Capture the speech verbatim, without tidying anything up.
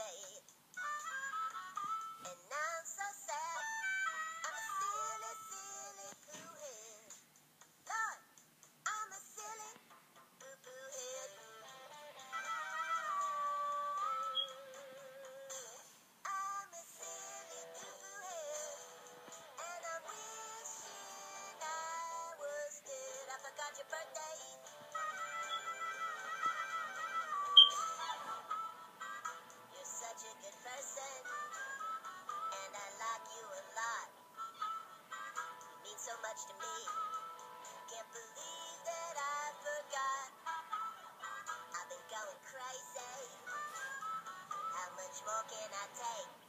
birthday. And I'm so sad. I'm a silly, silly poo-head. Lord, I'm a silly poo-poo-head. I'm a silly poo-poo-head. And I'm wishing I was dead. I forgot your birthday. You're such a good person. And I like you a lot. You mean so much to me. Can't believe that I forgot. I've been going crazy. How much more can I take?